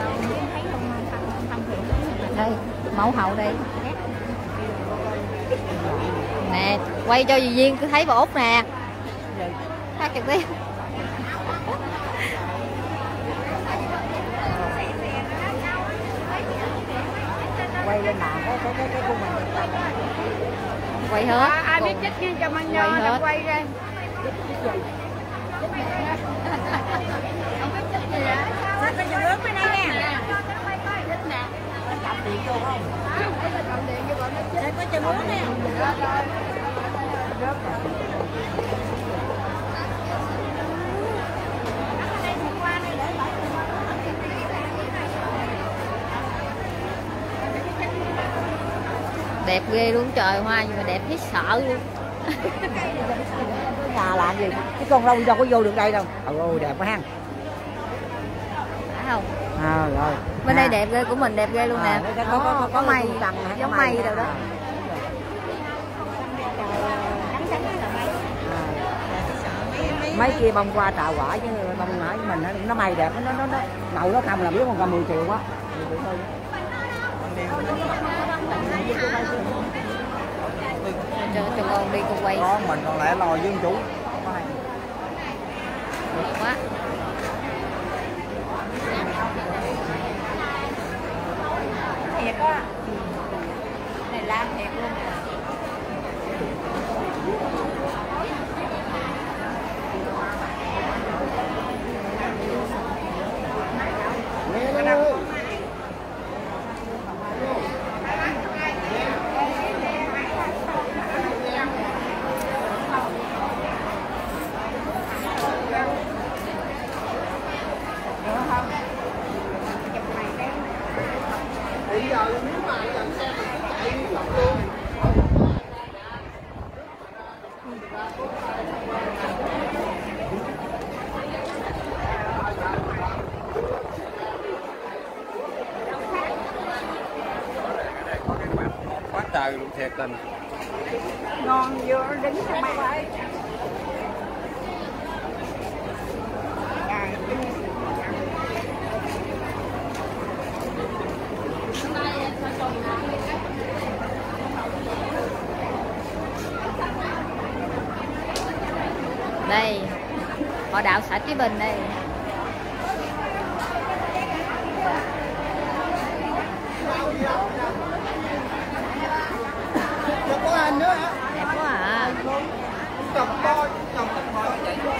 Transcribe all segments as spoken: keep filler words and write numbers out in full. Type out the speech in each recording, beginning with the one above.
Đây, mẫu hậu đây. Nè, quay cho dì Duyên cứ thấy bà Út nè. Hát trực tiếp. Quay lên mạng cái cái cái cái của mình. Quay hết. À, ai biết chích cho mình nho là quay ra. Sao cái chừng nước bên đây nè. Đây có chừng nước nè. Đẹp ghê luôn trời, hoa nhưng mà đẹp thấy sợ luôn. Nhà làm gì cái con râu đâu có vô được đây đâu. Ôi đẹp quá ha. Phải không? À, rồi. Bên à. Đây đẹp ghê, của mình đẹp ghê luôn nè. À, có, có, có, có, có mây, tầng, giống mây đâu đó. Mấy kia bông hoa trà quả chứ bông hải mình nó mây đẹp, nó nó nó đậu nó không là biết còn cả mười triệu quá. Cho cho con đi con quay. Có mình còn lẽ lò với chú. Được quá. Thiệt á. Này làm thiệt luôn. Bây giờ nếu mà dành xe mình chạy đi lọc luôn. Quá trời luôn thiệt tình. Ngon vô đứng cho mày. Đây, họ đạo xã Trí Bình đây. Có anh nữa hả? Đẹp quá à. Chồng coi, chồng coi chạy vô.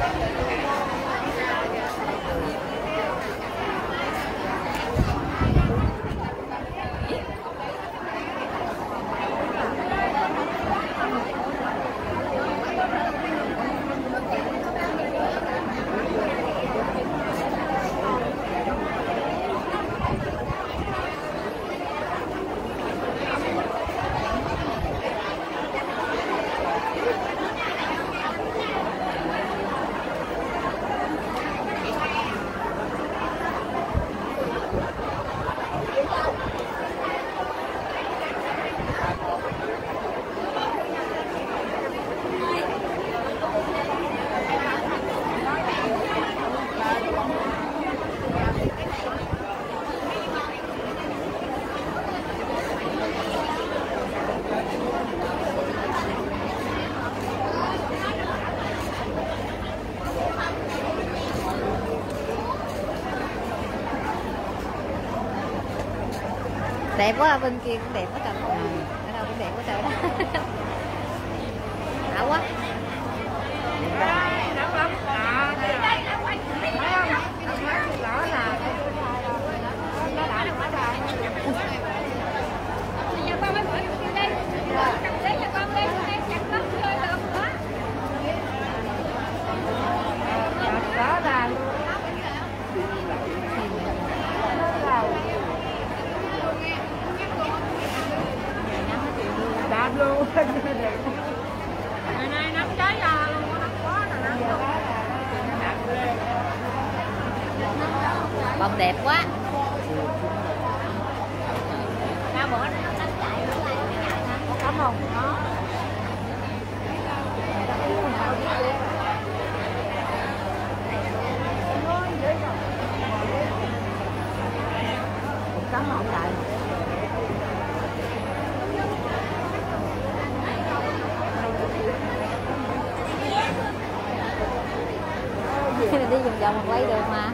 Đẹp quá, bên kia cũng đẹp quá trời. Ở đâu cũng đẹp quá trời đó. Đã quá. Luôn. Ngày nay nắng cháy ra luôn, nắng quá nè, nắng. Bông đẹp quá. Ba bữa nó đánh chạy nữa lại có cắm không? Có. lắm mà không chạy. Đi vòng vòng quay được mà.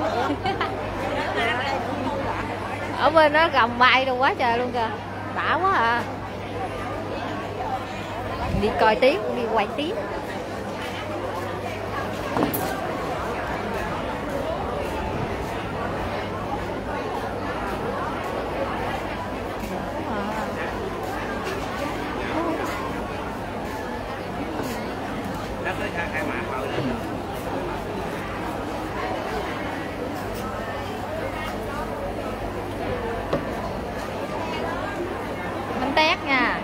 Ở bên đó gầm bay đâu quá trời luôn kìa, đã quá à. Đi coi tiếp, đi quay tiếp. Bánh tét nha.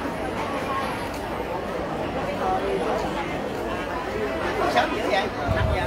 Sớm dữ vậy? năm giờ.